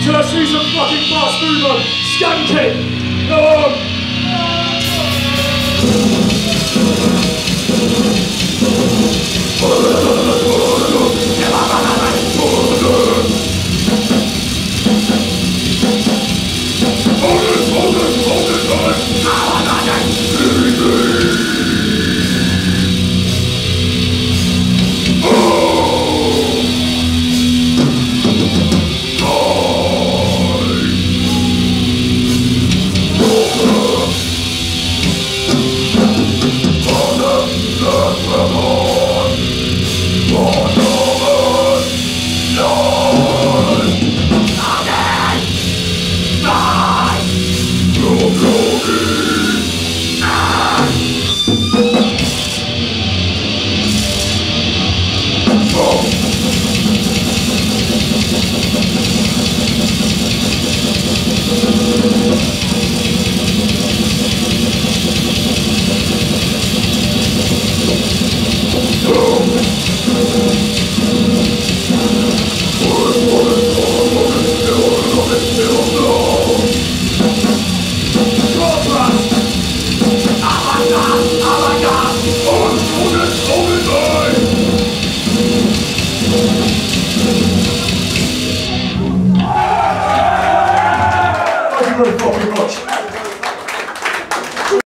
Can I see some fucking fast movement? Skank it! Go on! Thank you very fucking much.